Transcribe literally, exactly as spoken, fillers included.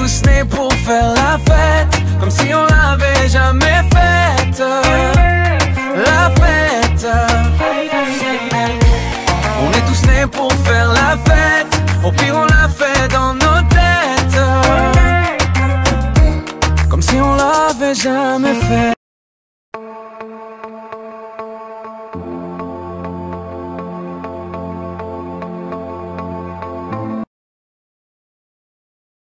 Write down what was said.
tous nés pour faire la fête, comme si on l'avait jamais faite. La fête. On est tous nés pour faire la fête, au pire on l'a fait dans nos têtes, comme si on l'avait jamais